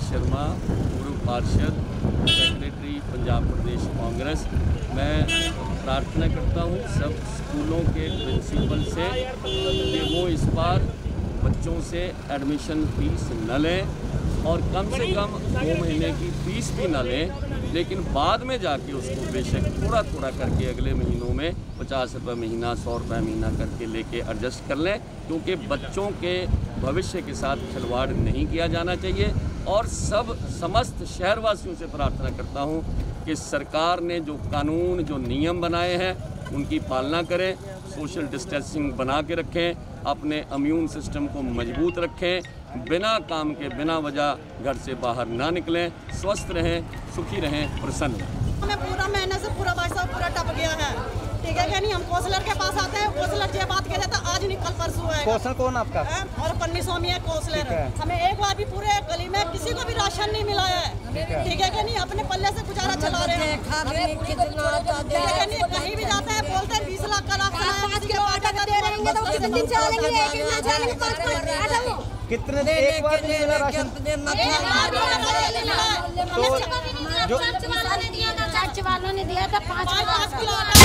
शर्मा, पूर्व पार्षद, सेक्रेटरी पंजाब प्रदेश कांग्रेस। मैं प्रार्थना करता हूँ सब स्कूलों के प्रिंसिपल से कि वो इस बार बच्चों से एडमिशन फीस न लें और कम से कम 2 महीने की फीस भी न लें, लेकिन बाद में जाके उसको बेशक थोड़ा थोड़ा करके अगले महीनों में 50 रुपये महीना, 100 रुपये महीना करके लेके एडजस्ट कर लें, क्योंकि बच्चों के भविष्य के साथ खिलवाड़ नहीं किया जाना चाहिए। और समस्त शहरवासियों से प्रार्थना करता हूं कि सरकार ने जो कानून, जो नियम बनाए हैं उनकी पालना करें, सोशल डिस्टेंसिंग बना के रखें, अपने इम्यून सिस्टम को मजबूत रखें, बिना काम के बिना वजह घर से बाहर ना निकलें, स्वस्थ रहें, सुखी रहें, प्रसन्न रहें। हमें पूरा महीने से पूरा पैसा पूरा टप गया है, ठीक है क्या नहीं। हम कौंसलर के पास आते हैं, कौंसलर ये बात कह देता आज नहीं कल परसों है। कौंसलर कौन आपका? और पन्नी स्वामी है कौंसलर। हमें एक बार भी पूरे गली में किसी को भी राशन नहीं मिला है, ठीक है क्या नहीं। अपने पल्ले से गुजारा चला रहे हैं, ठीक है क्या नहीं। कहीं भी जाते हैं बोलते हैं 20 लाख का राशन कितने एक बार नहीं मिला राशन? चर्च वालों ने दिया था 5 किलो।